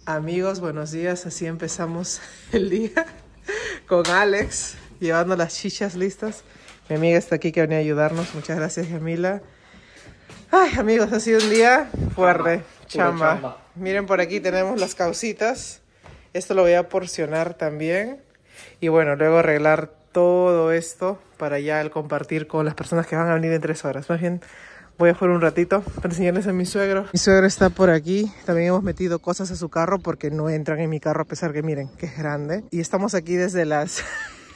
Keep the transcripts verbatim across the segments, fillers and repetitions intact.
Amigos, buenos días. Así empezamos el día con Alex, llevando las chichas listas. Mi amiga está aquí que venía a ayudarnos. Muchas gracias, Yamila. Ay, amigos, ha sido un día fuerte. Chamba. Chamba. Miren, por aquí tenemos las causitas. Esto lo voy a porcionar también. Y bueno, luego arreglar todo esto para ya el compartir con las personas que van a venir en tres horas. Más bien, voy a fuera un ratito para enseñarles a mi suegro. Mi suegro está por aquí. También hemos metido cosas a su carro porque no entran en mi carro a pesar que miren que es grande. Y estamos aquí desde las...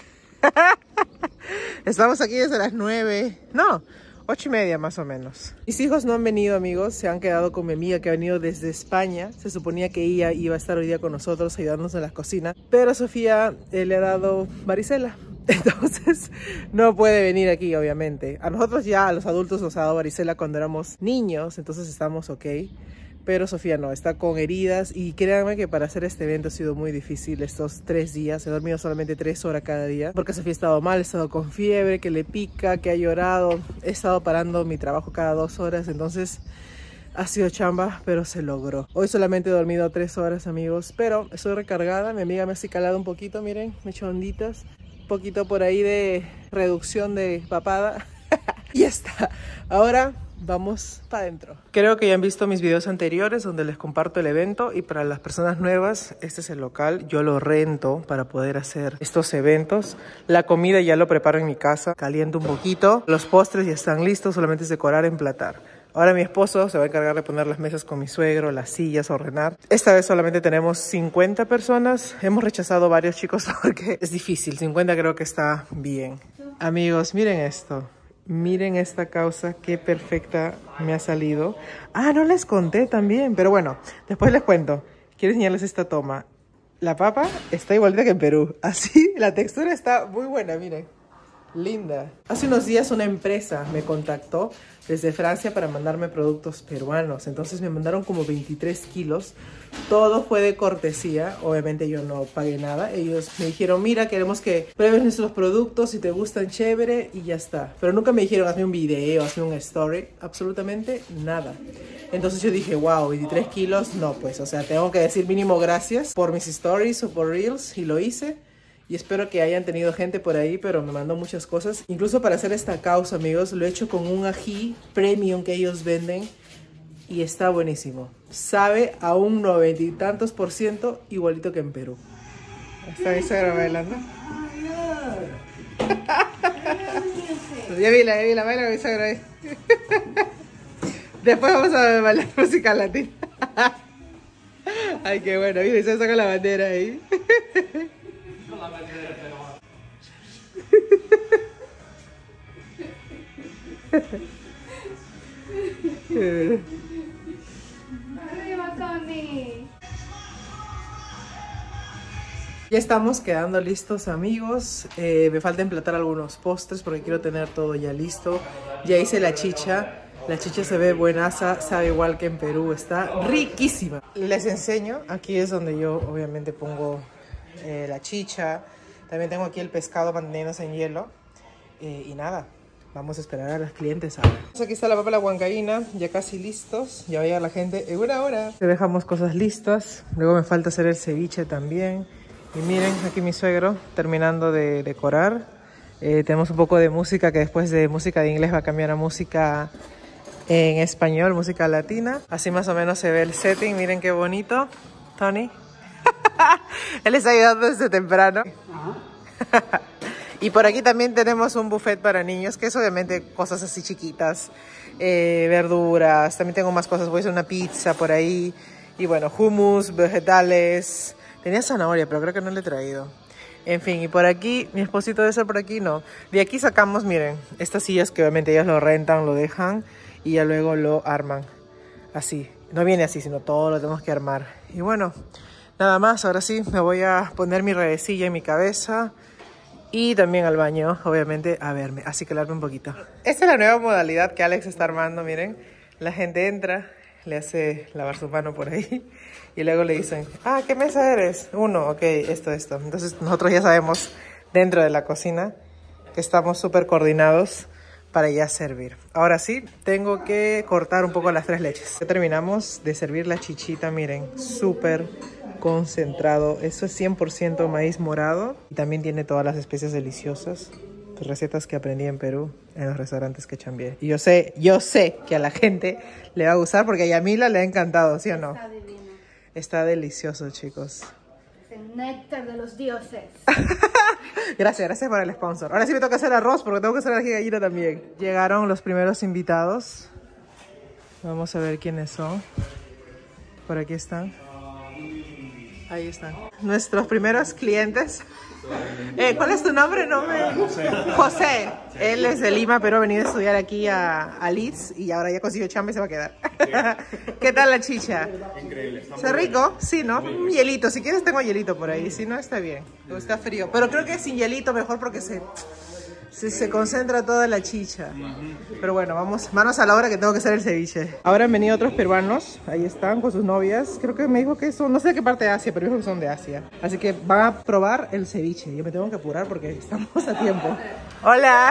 estamos aquí desde las nueve. No, ocho y media más o menos. Mis hijos no han venido, amigos. Se han quedado con mi amiga que ha venido desde España. Se suponía que ella iba a estar hoy día con nosotros ayudándonos en la cocina. Pero Sofía eh, le ha dado varicela. Entonces no puede venir aquí, obviamente. A nosotros ya, a los adultos, nos ha dado varicela cuando éramos niños, entonces estamos ok. Pero Sofía no, está con heridas y créanme que para hacer este evento ha sido muy difícil estos tres días. He dormido solamente tres horas cada día porque Sofía ha estado mal, ha estado con fiebre, que le pica, que ha llorado. He estado parando mi trabajo cada dos horas, entonces ha sido chamba, pero se logró. Hoy solamente he dormido tres horas, amigos, pero estoy recargada. Mi amiga me ha acicalado un poquito, miren, me he hecho onditas. Poquito por ahí de reducción de papada. Y ya está. Ahora vamos para adentro. Creo que ya han visto mis videos anteriores donde les comparto el evento. Y para las personas nuevas, este es el local. Yo lo rento para poder hacer estos eventos. La comida ya lo preparo en mi casa. Caliento un poquito. Los postres ya están listos. Solamente es decorar, emplatar. Ahora mi esposo se va a encargar de poner las mesas con mi suegro, las sillas, ordenar. Esta vez solamente tenemos cincuenta personas. Hemos rechazado varios chicos porque es difícil. cincuenta creo que está bien. Amigos, miren esto. Miren esta causa, qué perfecta me ha salido. Ah, no les conté también, pero bueno, después les cuento. Quiero enseñarles esta toma. La papa está igualita que en Perú. Así, la textura está muy buena, miren. Linda. Hace unos días una empresa me contactó desde Francia para mandarme productos peruanos. Entonces me mandaron como veintitrés kilos. Todo fue de cortesía. Obviamente yo no pagué nada. Ellos me dijeron, mira, queremos que pruebes nuestros productos. Si te gustan, chévere. Y ya está. Pero nunca me dijeron, hazme un video, hazme un story. Absolutamente nada. Entonces yo dije, wow, veintitrés kilos. No, pues, o sea, tengo que decir mínimo gracias por mis stories o por reels. Y lo hice. Y espero que hayan tenido gente por ahí, pero me mandó muchas cosas. Incluso para hacer esta causa, amigos, lo he hecho con un ají premium que ellos venden. Y está buenísimo. Sabe a un noventa y tantos por ciento igualito que en Perú. ¿Está mi suegra bailando? Ya vi la, ya vi la baila mi suegra ahí. Después vamos a bailar música latina. Ay, qué bueno. Mira, se saca la bandera ahí. La bandera peruana. Arriba, Tony. Ya estamos quedando listos, amigos. Eh, me falta emplatar algunos postres porque quiero tener todo ya listo. Ya hice la chicha. La chicha se ve buenaza, sabe igual que en Perú. Está riquísima. Les enseño. Aquí es donde yo obviamente pongo Eh, la chicha. También tengo aquí el pescado manteniéndose en hielo. Eh, y nada, vamos a esperar a los clientes ahora. Aquí está la papa y la huancaína, ya casi listos. Ya va a llegar la gente en una hora. Dejamos cosas listas. Luego me falta hacer el ceviche también. Y miren, aquí mi suegro terminando de decorar. Eh, tenemos un poco de música que después de música de inglés va a cambiar a música en español, música latina. Así más o menos se ve el setting. Miren qué bonito. Tony. Él está ayudando desde temprano. Uh-huh. Y por aquí también tenemos un buffet para niños, que es obviamente cosas así chiquitas, eh, verduras. También tengo más cosas, voy a hacer una pizza por ahí. Y bueno, hummus, vegetales. Tenía zanahoria, pero creo que no le he traído. En fin, y por aquí, mi esposito debe ser por aquí, no. De aquí sacamos, miren, estas sillas que obviamente ellos lo rentan, lo dejan y ya luego lo arman. Así, no viene así, sino todo lo tenemos que armar. Y bueno, nada más, ahora sí me voy a poner mi redecilla en mi cabeza y también al baño, obviamente, a verme, así que largo un poquito. Esta es la nueva modalidad que Alex está armando, miren. La gente entra, le hace lavar su mano por ahí y luego le dicen, ah, ¿qué mesa eres? Uno, ok, esto, esto. Entonces nosotros ya sabemos dentro de la cocina que estamos súper coordinados para ya servir. Ahora sí, tengo que cortar un poco las tres leches. Ya terminamos de servir la chichita, miren, súper concentrado. Eso es cien por ciento maíz morado y también tiene todas las especias deliciosas. Recetas que aprendí en Perú en los restaurantes que chambié. Y yo sé, yo sé que a la gente le va a gustar porque a Yamila le ha encantado, ¿sí o no? Está divino. Está delicioso, chicos. Es el néctar de los dioses. Gracias, gracias por el sponsor. Ahora sí me toca hacer arroz porque tengo que hacer ají de gallina también. Llegaron los primeros invitados. Vamos a ver quiénes son. Por aquí están. Ahí están. Nuestros primeros clientes. Eh, ¿Cuál es tu nombre? No me... José. José. Él es de Lima, pero ha venido a estudiar aquí a, a Leeds y ahora ya consiguió chamba y se va a quedar. ¿Qué tal la chicha? Increíble. ¿Está rico? Sí, ¿no? Un hielito. Si quieres tengo hielito por ahí. Si no, está bien. O está frío. Pero creo que sin hielito mejor porque se... Se, se concentra toda la chicha. Pero bueno, vamos, manos a la obra que tengo que hacer el ceviche. Ahora han venido otros peruanos. Ahí están con sus novias. Creo que me dijo que son, no sé de qué parte de Asia, pero dijo que son de Asia. Así que van a probar el ceviche. Yo me tengo que apurar porque estamos a tiempo. Hola.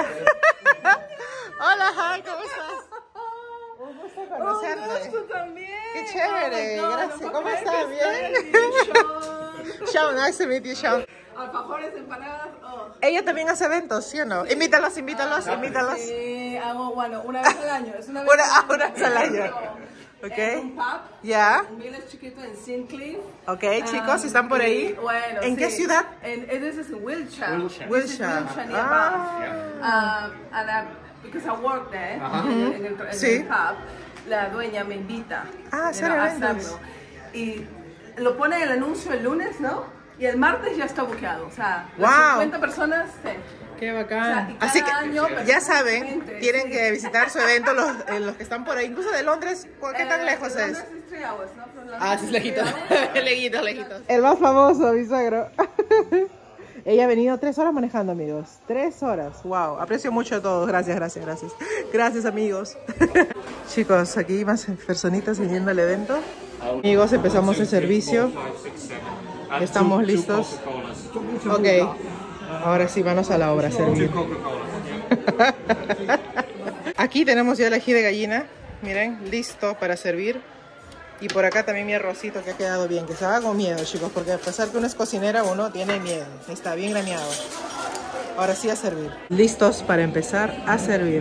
Hola, hi, ¿cómo estás? Un gusto conocerte. Un gusto también. Qué chévere. Oh, gracias. no ¿Cómo puedo estás? creer que Bien. estoy ahí. Sean, nice to meet you, Sean. Alfajores, empanadas. Oh. Ella también hace eventos, ¿sí o no? Invítalos, invítalos, invítalos. Sí, hago, bueno, una vez al año. Es una vez Una, al ah, año. una vez al año. Es Ok. un pub. Ya. Un village chiquito en Sinclair. Ok, chicos, ¿están por ahí? Y, bueno, ¿En sí. qué ciudad? En, en, this is in Wiltshire. Wiltshire. This is Wiltshire. Wiltshire, near Ah. Bath. Um, and I, because I work there, Ajá. en, en el, en Sí. el pub, la dueña me invita Ah, a hacer you know, a eventos. hacerlo. Y lo pone en el anuncio el lunes, ¿no? Y el martes ya está buqueado. O sea, las Wow. cincuenta personas, sí. Qué O sea, bacán. y cada Así que año, ya saben, gente, tienen sí. que visitar su evento los, eh, los que están por ahí, incluso de Londres. ¿Qué tan Eh, lejos de es? Londres es three hours, ¿no? From London Ah, sí, es is lejito. three hours. lejitos, lejitos. El más famoso, mi suegro. Ella ha venido tres horas manejando, amigos. Tres horas. Wow. Aprecio mucho a todos. Gracias, gracias, gracias. Gracias, amigos. Chicos, aquí más personitas viniendo al evento. Amigos, empezamos el servicio. Estamos listos. Ok. Ahora sí, manos a la obra a servir. Aquí tenemos ya el ají de gallina. Miren, listo para servir. Y por acá también mi arrocito que ha quedado bien. Que se haga con miedo, chicos, porque a pesar que uno es cocinera, uno tiene miedo. Está bien graneado. Ahora sí a servir. Listos para empezar a servir.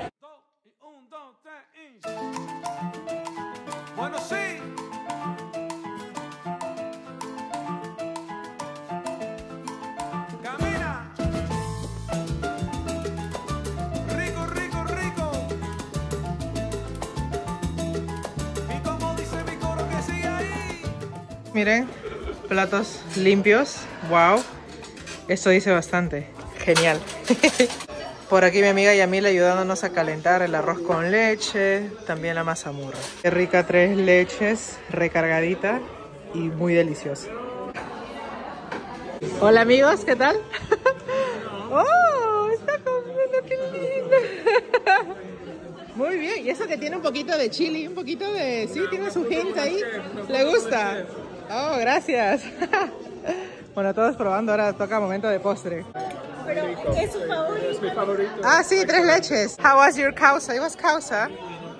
Bueno, sí. Camina. Rico, rico, rico. Y como dice mi coro que sigue ahí. Miren, platos limpios. Wow. Eso dice bastante. Genial. Por aquí mi amiga Yamila ayudándonos a calentar el arroz con leche, también la mazamorra. Qué rica, tres leches, recargadita y muy deliciosa. Hola amigos, ¿qué tal? ¡Oh! Está comiendo, qué lindo. Muy bien, y eso que tiene un poquito de chili, un poquito de... Sí, tiene su hint ahí. ¿Le gusta? Oh, gracias. Bueno, todos probando, ahora toca momento de postre. Pero es su favorito. Es mi favorito. Ah, sí, tres leches. How was your causa? It was causa.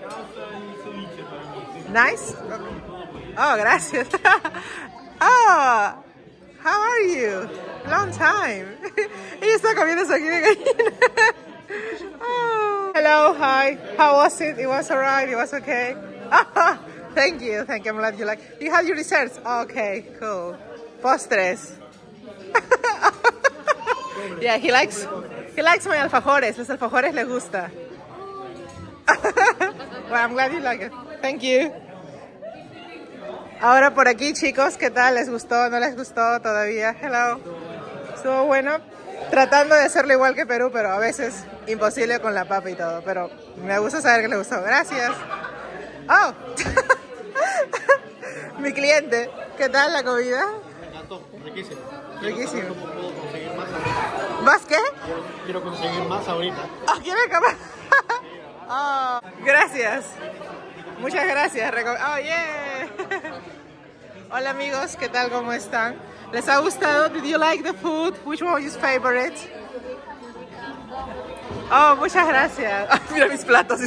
Nice? Oh, gracias. Oh, how are you? Long time. Ella está comiendo su ají de gallina. Oh. Hello, hi. How was it? It was alright, it was okay. Oh, thank you, thank you. I'm glad you like. You had your desserts? Okay, cool. Postres. Yeah, he likes, he likes my alfajores. Los alfajores le gusta. Well, I'm glad you like it. Thank you. Ahora por aquí, chicos, ¿qué tal? ¿Les gustó? ¿No les gustó todavía? Hello. Estuvo bueno. Tratando de hacerlo igual que Perú, pero a veces imposible con la papa y todo. Pero me gusta saber que les gustó. Gracias. Oh. Mi cliente. ¿Qué tal la comida? Me encantó, riquísimo. Riquísimo. ¿Puedo conseguir más ahorita? ¿Más qué? Quiero, quiero conseguir más ahorita. Oh, ¿quiere comer? Oh, gracias. Muchas gracias. Reco- Oh, yeah. Hola amigos, ¿qué tal? ¿Cómo están? ¿Les ha gustado? Did you like the food? Which one was your favorite? Oh, muchas gracias. Oh, mira mis platos.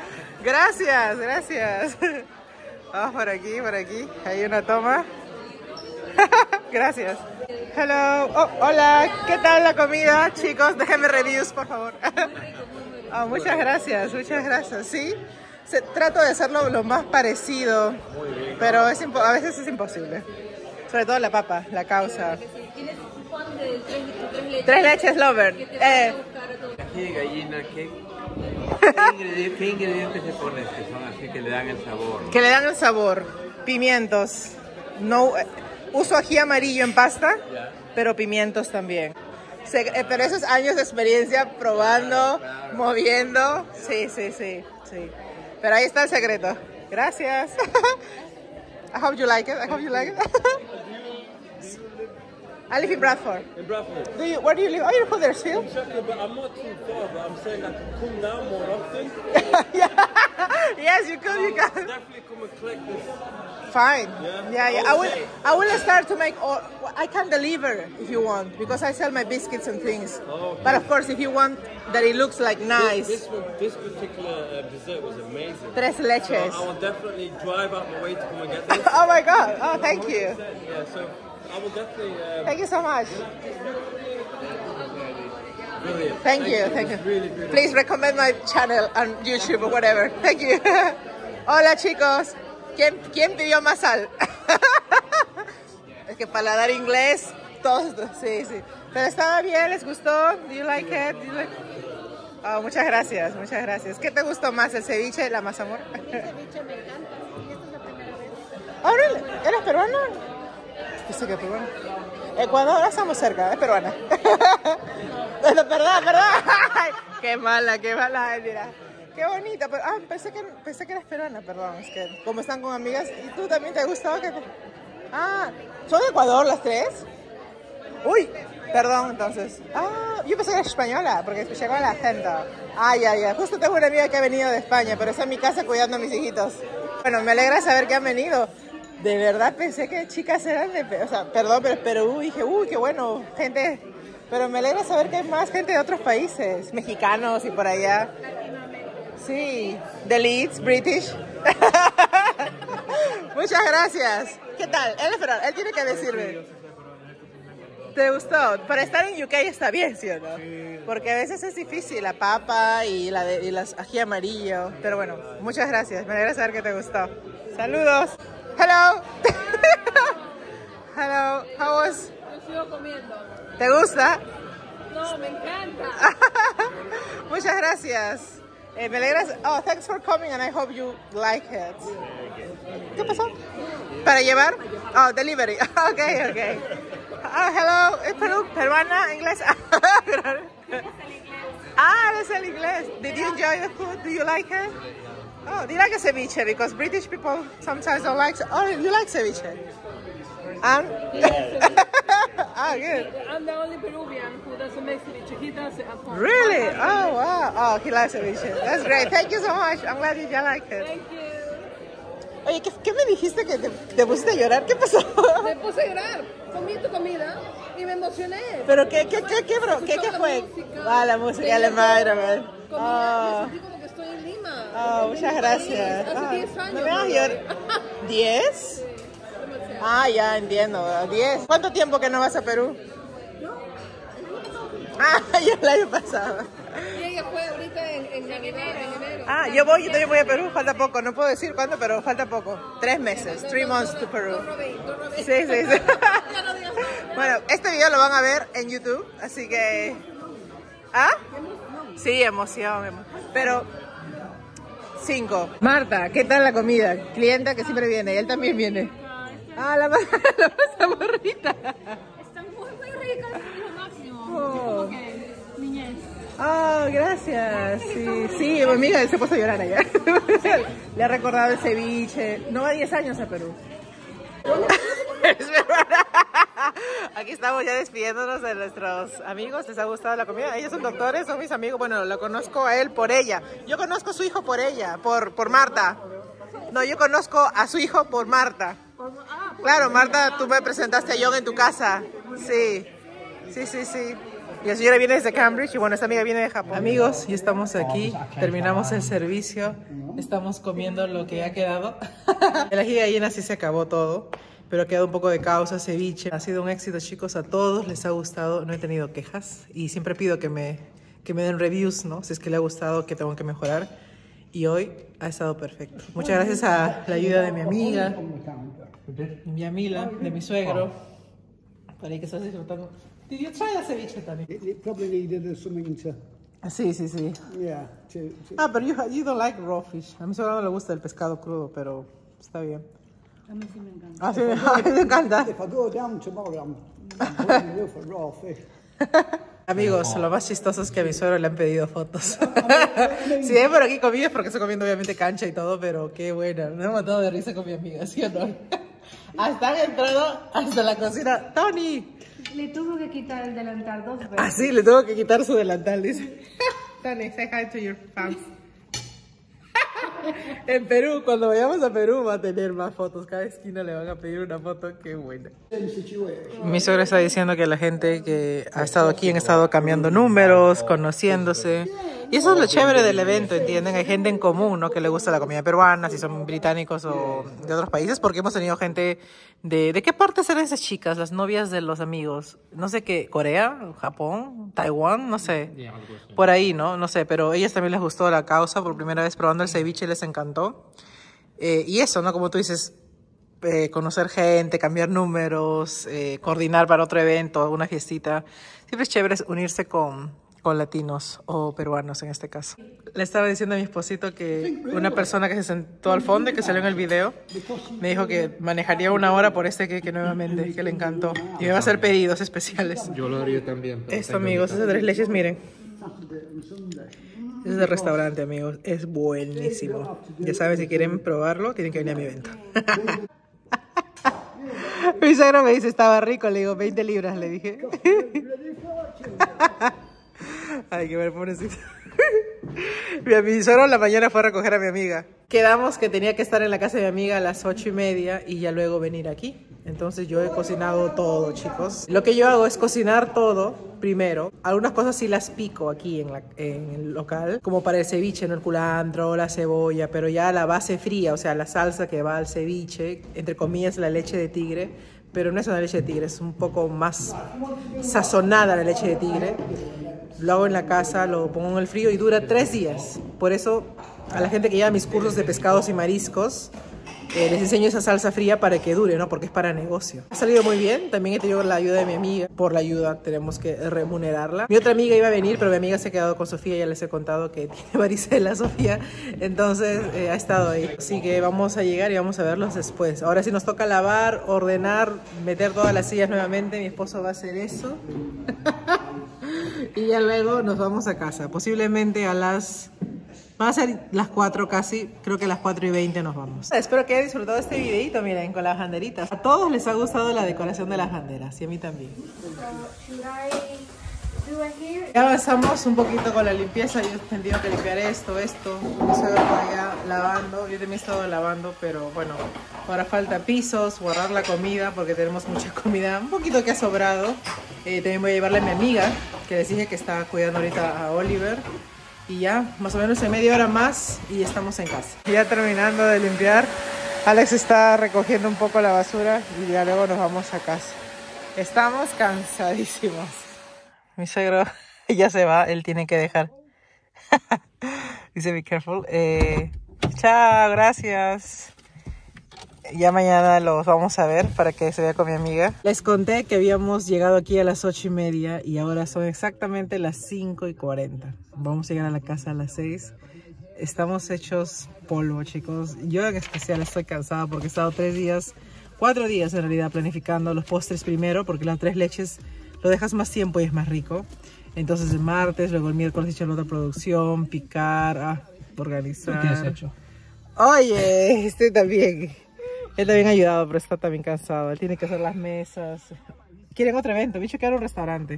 Gracias, gracias. Vamos por aquí, por aquí. Hay una toma. Gracias. Hello. Oh, hola. ¿Qué tal la comida, chicos? Déjenme reviews, por favor. Oh, muchas gracias, muchas gracias. Sí, se, trato de hacerlo lo más parecido, pero es a veces es imposible. Sobre todo la papa, la causa. ¿Tienes un pan de tres, tres leches? Tres leches lover. ¿Qué te Eh, vas a buscar a todo? Ají de gallina, ¿qué, qué, ingredientes, ¿qué ingredientes se ponen que son así que le dan el sabor? que le dan el sabor. Pimientos. No, eh, uso ají amarillo en pasta, Ya. pero pimientos también. Se, eh, pero esos años de experiencia probando, Claro. moviendo. Sí, sí, sí, sí. Pero ahí está el secreto. Gracias. I hope you like it. I hope you like it. I live in Bradford. In Bradford. Do you, where do you live? Oh, you're in Huddersfield? Exactly, but I'm not too far, but I'm saying I can come down more often. Yeah. Yes, you could. You I'll can. definitely come and collect this. Fine. Yeah? Yeah, yeah. I will. I will start to make. All, I can deliver if you want because I sell my biscuits and things. Oh, okay. But of course, if you want that it looks like nice. This, this, one, this particular uh, dessert was amazing. Tres So leches. I will definitely drive out my way to come and get this. Oh my God! Oh, thank you. Yeah, so I will definitely. Um, Thank you so much. brilliant. Thank you. Thank you. Really good. Please recommend my channel on YouTube or whatever. Thank you. Hola chicos. ¿Quién, quién pidió más sal? Es que paladar inglés, todos, sí, sí. Pero estaba bien, ¿les gustó? Do you like it? Do you like... Oh, muchas gracias, muchas gracias. ¿Qué te gustó más, el ceviche, la mazamorra? El ceviche me encanta. Y esta es la primera vez. Oh, really? ¿Eres peruana? Pensé que peruana. Ecuador, ahora estamos cerca, es peruana. Perdón, perdón. Ay, qué mala, qué mala. Ay, mira. Qué bonita, pero ah, pensé que, pensé que eras peruana, perdón. Es que como están con amigas, ¿y tú también te gustó? Que te... Ah, ¿son de Ecuador las tres? Uy, perdón, entonces. Ah, yo pensé que era española, porque escuché con el acento. Ah, ya, ya. Justo tengo una amiga que ha venido de España, pero está en mi casa cuidando a mis hijitos. Bueno, me alegra saber que han venido. De verdad pensé que chicas eran de... O sea, perdón, pero es Perú. Dije, uy, qué bueno, gente... Pero me alegra saber que hay más gente de otros países, mexicanos y por allá. Sí, de Leeds, British. Muchas gracias. ¿Qué tal? Él es peruano, él tiene que decirme. ¿Te gustó? Para estar en U K está bien, ¿sí o no? Porque a veces es difícil la papa y la de, y las ají amarillo. Pero bueno, muchas gracias. Me alegra saber que te gustó. Saludos. Hello. Hello. How was? Yo sigo comiendo. ¿Te gusta? No, me encanta. Muchas gracias. Eh, me alegras. Oh, thanks for coming and I hope you like it. ¿Qué pasó? ¿Para llevar? Oh, delivery. Ok, ok. Oh, hello. ¿Es Perú? ¿Peruana? ¿Inglés? Ah, es el inglés. Did you enjoy the food? Do you like it? Oh, do you like a ceviche? Because British people sometimes don't like... Oh, you like ceviche? And? Ah, good. I'm the only Peruvian who doesn't make cevichitas at home. Really? Oh, wow. Oh, he likes ceviche. That's great. Thank you so much. I'm glad you like it. Thank you. Oye, ¿qué, qué me dijiste que te, te pusiste a llorar? ¿Qué pasó? Me puse a llorar. Comí tu comida y me emocioné. ¿Pero qué, qué, qué, qué, bro? ¿Qué, qué fue? Ah, la música de Environment. Comía, Oh, me sentí como que estoy en Lima. oh, muchas gracias. Hace Ah, diez años. ¿no me vas a ¿no? llorar? ¿diez? Ah, ya entiendo. diez. ¿Cuánto tiempo que no vas a Perú? Ah, ya el año pasado. Y ella fue ahorita en, en enero, en enero. Ah, yo voy, yo también voy a Perú, falta poco. No puedo decir cuándo, pero falta poco. Tres meses, three months to Perú. Don't robé, don't robé. Sí, sí, sí. Ya no digas nada. Bueno, este video lo van a ver en YouTube, así que... ¿Ah? Sí, emoción. emo- Pero... Cinco. Marta, ¿qué tal la comida? Clienta que siempre viene, él también viene. Ah, la más, la más morrita. Están muy, muy ricas. Es lo máximo. Oh. Como que niñez. Oh, gracias. Sí, sí, mi amiga se puso a llorar allá. Le ha recordado el ceviche. No va diez años a Perú. Es verdad. Aquí estamos ya despidiéndonos de nuestros amigos. ¿Les ha gustado la comida? Ellos son doctores, son mis amigos. Bueno, lo conozco a él por ella. Yo conozco a su hijo por ella, por, por Marta. No, yo conozco a su hijo por Marta. Claro, Marta, tú me presentaste a John en tu casa. Sí, sí, sí, sí. Y la señora viene desde Cambridge y bueno, esta amiga viene de Japón. Amigos, ya estamos aquí, terminamos el servicio, estamos comiendo lo que ha quedado. El ají de gallina sí se acabó todo. pero ha quedado un poco de causa, ceviche. Ha sido un éxito, chicos, a todos les ha gustado, no he tenido quejas y siempre pido que me, que me den reviews, ¿no? Si es que le ha gustado, que tengo que mejorar. Y hoy ha estado perfecto. Muchas gracias a la ayuda de mi amiga, mi Amila, de mi suegro. Para ahí que estás disfrutando. Did you try the ceviche, Tani? It, it probably needed something to, Sí, sí, sí. yeah, to, to Ah, pero you, you don't like raw fish. A mi suegro no le gusta el pescado crudo, pero está bien. A mí sí me encanta. Ah, sí, a mí me encanta. If I go down tomorrow, I'm, I'm putting you for raw fish. Amigos, lo más chistoso es que a mi suegro le han pedido fotos. Si ven por aquí comida es porque estoy comiendo obviamente cancha y todo, pero qué buena. Me he matado de risa con mi amiga, ¿sí o no? Hasta han entrado hasta la cocina. ¡Tony! Le tuvo que quitar el delantal dos veces. Ah, sí, le tengo que quitar su delantal, dice. Tony, say hi to your fans. En Perú, cuando vayamos a Perú va a tener más fotos. Cada esquina le van a pedir una foto. Qué buena. Mi suegra está diciendo que la gente que ha estado aquí han estado cambiando números, conociéndose. Y eso es lo chévere del evento, ¿entienden? Hay gente en común, ¿no? Que le gusta la comida peruana, si son británicos o de otros países, porque hemos tenido gente de... ¿De qué parte eran esas chicas? Las novias de los amigos. No sé qué, Corea, Japón, Taiwán, no sé. Por ahí, ¿no? No sé, pero a ellas también les gustó la causa. Por primera vez probando el ceviche les encantó. Eh, y eso, ¿no? Como tú dices, eh, conocer gente, cambiar números, eh, coordinar para otro evento, una fiestita. Siempre es chévere unirse con... con latinos o peruanos en este caso. Le estaba diciendo a mi esposito que una persona que se sentó al fondo y que salió en el video me dijo que manejaría una hora por este queque nuevamente, que le encantó. Y me va a hacer pedidos especiales. Yo lo haría también. Esto, amigos, es de tres leches, miren. Es del restaurante, amigos. Es buenísimo. Ya saben, si quieren probarlo, tienen que venir a mi evento. Mi suegro me dice, estaba rico. Le digo, veinte libras, le dije. Ay, qué ver, pobrecito. Mi suegro en la mañana fue a recoger a mi amiga. Quedamos que tenía que estar en la casa de mi amiga a las ocho y media y ya luego venir aquí. Entonces yo he cocinado todo, chicos. Lo que yo hago es cocinar todo primero. Algunas cosas sí las pico aquí en, la, en el local, como para el ceviche, ¿no? El culantro, la cebolla, pero ya la base fría, o sea, la salsa que va al ceviche, entre comillas la leche de tigre, pero no es una leche de tigre, es un poco más sazonada la leche de tigre. Lo hago en la casa, lo pongo en el frío y dura tres días. Por eso a la gente que lleva mis cursos de pescados y mariscos, eh, les enseño esa salsa fría para que dure, ¿no? Porque es para negocio. Ha salido muy bien. También he tenido la ayuda de mi amiga. Por la ayuda tenemos que remunerarla. Mi otra amiga iba a venir, pero mi amiga se ha quedado con Sofía. Ya les he contado que tiene varicela, Sofía. Entonces eh, ha estado ahí. Así que vamos a llegar y vamos a verlos después. Ahora sí nos toca lavar, ordenar, meter todas las sillas nuevamente. Mi esposo va a hacer eso. Y ya luego nos vamos a casa. Posiblemente a las... Van a ser las cuatro casi. Creo que a las cuatro y veinte nos vamos. Espero que hayan disfrutado este videito, miren, con las banderitas. A todos les ha gustado la decoración de las banderas. Y a mí también. Ya avanzamos un poquito con la limpieza. Yo he tenido que limpiar esto, esto. Mi suegro por allá lavando. Yo también he estado lavando, pero bueno. Ahora falta pisos, guardar la comida porque tenemos mucha comida. Un poquito que ha sobrado. Eh, también voy a llevarle a mi amiga, que les dije que está cuidando ahorita a Oliver. Y ya, más o menos en media hora más y estamos en casa. Ya terminando de limpiar. Alex está recogiendo un poco la basura y ya luego nos vamos a casa. Estamos cansadísimos. Mi suegro ya se va, él tiene que dejar. Dice, be careful. Eh, chao, gracias. Ya mañana los vamos a ver para que se vea con mi amiga. Les conté que habíamos llegado aquí a las ocho y media y ahora son exactamente las cinco y cuarenta. Vamos a llegar a la casa a las seis. Estamos hechos polvo, chicos. Yo en especial estoy cansada porque he estado tres días, cuatro días en realidad planificando los postres primero porque las tres leches lo dejas más tiempo y es más rico. Entonces el martes, luego el miércoles he hecho la otra producción, picar, ah, organizar. ¿Qué has hecho? Oye, este también. Él también ha ayudado, pero está también cansado. Él tiene que hacer las mesas. Quieren otro evento. Me he dicho que era un restaurante.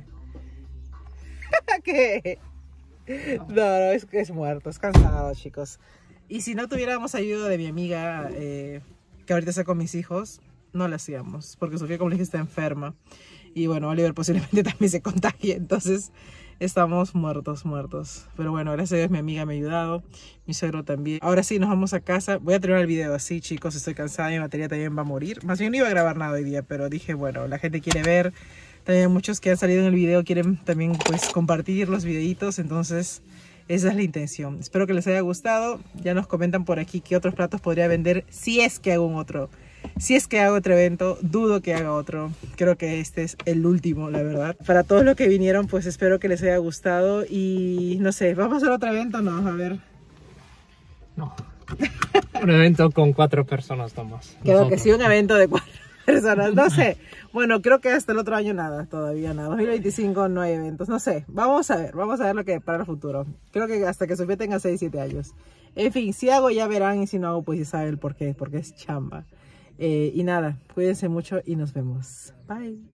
¿Qué? No, no, es, es muerto. Es cansado, chicos. Y si no tuviéramos ayuda de mi amiga, eh, que ahorita está con mis hijos, no lo hacíamos, porque Sofía, como les dije, está enferma. Y bueno, Oliver posiblemente también se contagie, entonces estamos muertos, muertos. Pero bueno, gracias a Dios mi amiga me ha ayudado, mi suegro también. Ahora sí, nos vamos a casa. Voy a terminar el video así, chicos, estoy cansada, mi batería también va a morir. Más bien no iba a grabar nada hoy día, pero dije, bueno, la gente quiere ver. También muchos que han salido en el video quieren también pues compartir los videitos, entonces esa es la intención. Espero que les haya gustado. Ya nos comentan por aquí qué otros platos podría vender si es que hago un otro. Si es que hago otro evento, dudo que haga otro. Creo que este es el último, la verdad. Para todos los que vinieron, pues espero que les haya gustado. Y no sé, ¿vamos a hacer otro evento o no? A ver. No. Un evento con cuatro personas nomás. Creo Nosotros. que sí, un evento de cuatro personas. No sé. Bueno, creo que hasta el otro año nada, todavía nada. dos mil veinticinco no hay eventos. No sé. Vamos a ver. Vamos a ver lo que para el futuro. Creo que hasta que Sofía tenga seis, siete años. En fin, si hago ya verán. Y si no hago, pues ya saben el por qué. Porque es chamba. Eh, y nada, cuídense mucho y nos vemos. Bye.